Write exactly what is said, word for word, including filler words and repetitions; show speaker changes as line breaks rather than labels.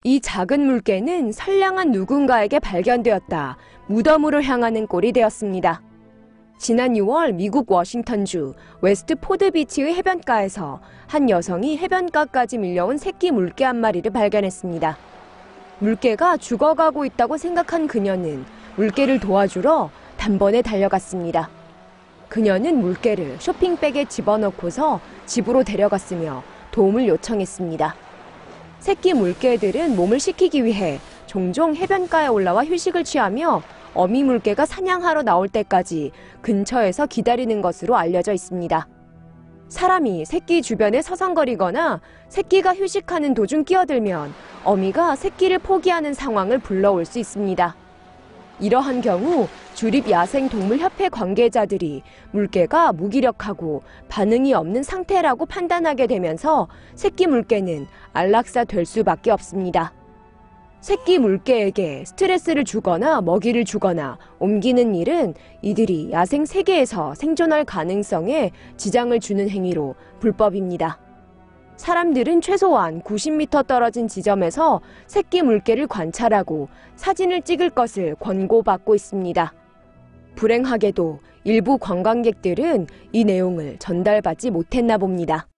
이 작은 물개는 선량한 누군가에게 발견되었다 무덤으로 향하는 꼴이 되었습니다. 지난 유월 미국 워싱턴주 웨스트 포드비치의 해변가에서 한 여성이 해변가까지 밀려온 새끼 물개 한 마리를 발견했습니다. 물개가 죽어가고 있다고 생각한 그녀는 물개를 도와주러 단번에 달려갔습니다. 그녀는 물개를 쇼핑백에 집어넣고서 집으로 데려갔으며 도움을 요청했습니다. 새끼 물개들은 몸을 식히기 위해 종종 해변가에 올라와 휴식을 취하며 어미 물개가 사냥하러 나올 때까지 근처에서 기다리는 것으로 알려져 있습니다. 사람이 새끼 주변에 서성거리거나 새끼가 휴식하는 도중 끼어들면 어미가 새끼를 포기하는 상황을 불러올 수 있습니다. 이러한 경우 주립야생동물협회 관계자들이 물개가 무기력하고 반응이 없는 상태라고 판단하게 되면서 새끼 물개는 안락사 될 수밖에 없습니다. 새끼 물개에게 스트레스를 주거나 먹이를 주거나 옮기는 일은 이들이 야생 세계에서 생존할 가능성에 지장을 주는 행위로 불법입니다. 사람들은 최소한 구십 미터 떨어진 지점에서 새끼 물개를 관찰하고 사진을 찍을 것을 권고받고 있습니다. 불행하게도 일부 관광객들은 이 내용을 전달받지 못했나 봅니다.